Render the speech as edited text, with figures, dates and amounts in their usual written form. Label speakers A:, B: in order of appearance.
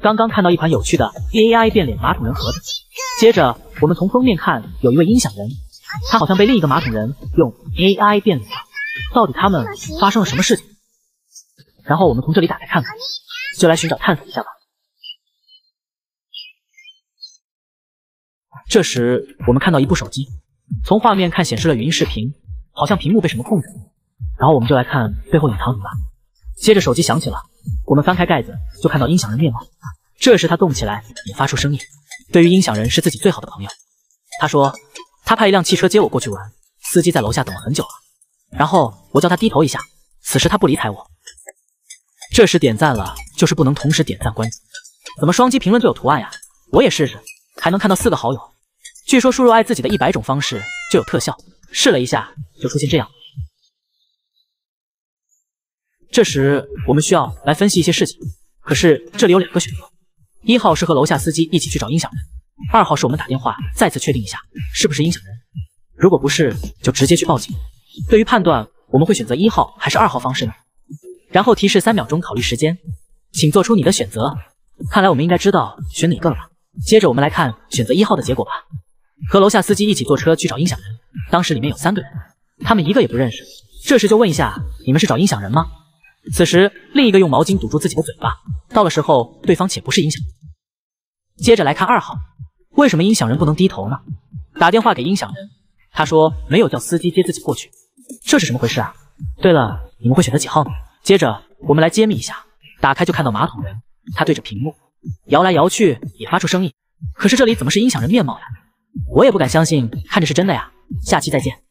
A: 刚刚看到一款有趣的 AI 变脸马桶人盒子，接着我们从封面看，有一位音响人，他好像被另一个马桶人用 AI 变脸了，到底他们发生了什么事情？然后我们从这里打开看看，就来寻找探索一下吧。这时我们看到一部手机，从画面看显示了语音视频，好像屏幕被什么控制了。然后我们就来看背后隐藏什么吧。接着手机响起了，我们翻开盖子就看到音响人面貌。这时他动起来也发出声音。对于音响人是自己最好的朋友，他说他派一辆汽车接我过去玩，司机在楼下等了很久了。然后我叫他低头一下，此时他不理睬我。这时点赞了，就是不能同时点赞关注。怎么双击评论就有图案呀？我也试试，还能看到4个好友。据说输入爱自己的100种方式就有特效，试了一下就出现这样。这时我们需要来分析一些事情，可是这里有2个选择，1号是和楼下司机一起去找音响人，2号是我们打电话再次确定一下是不是音响人，如果不是就直接去报警。对于判断我们会选择1号还是2号方式呢？然后提示3秒钟考虑时间，请做出你的选择。看来我们应该知道选哪个了吧。接着我们来看选择1号的结果吧。和楼下司机一起坐车去找音响人，当时里面有3个人，他们一个也不认识。这时就问一下，你们是找音响人吗？此时另一个用毛巾堵住自己的嘴巴，到了时候对方且不是音响人。接着来看2号，为什么音响人不能低头呢？打电话给音响人，他说没有叫司机接自己过去，这是什么回事啊？对了，你们会选择几号呢？接着我们来揭秘一下，打开就看到马桶人，他对着屏幕摇来摇去，也发出声音。可是这里怎么是音响人面貌呀？我也不敢相信看着是真的呀。下期再见。